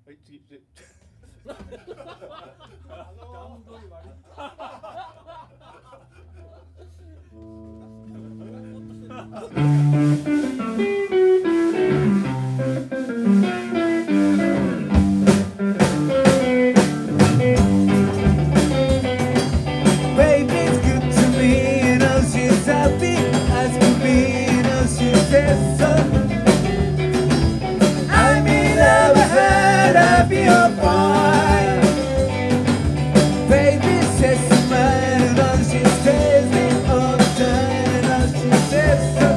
はい、次。 段取り悪い。 Baby's good to me, you know she's happy as can be, you know she says so. I'm in love with her, happy or fine. Baby says she's mine, you know she stays me all the time, you know she says so.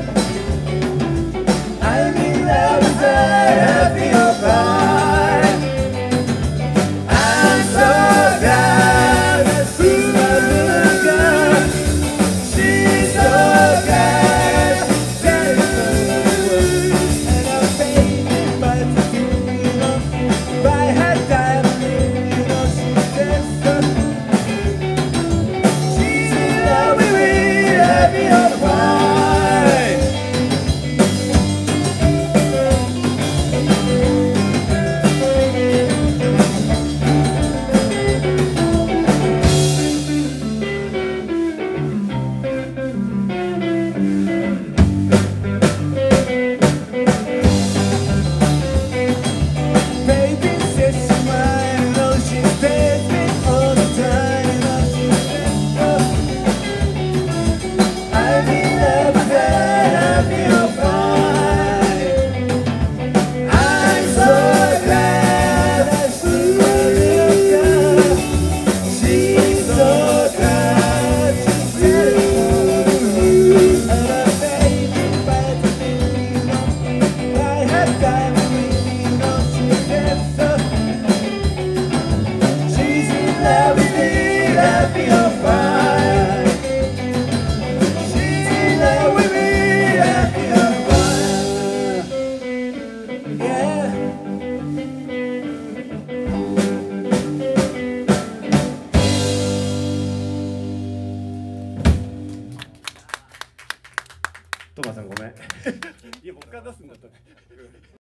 I'm in love with her, happy or fine. I'm so glad that she's my little girl. She's so glad she's telling the world. And I'm painted by the two, you know, by her diamond, you know she says so. She's in love with me, happy or fine. Baby says she's mine, you know she stays me all the time, you know she says so. I'm in love with her, happy or fine. I'm so glad that she's my little girl. She's so glad she's telling the world. And I'm painted by the thing, you know, by her diamond ring, you know she says so. She's in love with me, happy or fine. She's in love with me, happy or fine. Yeah. トマさんごめん。いや僕から出すんだったね。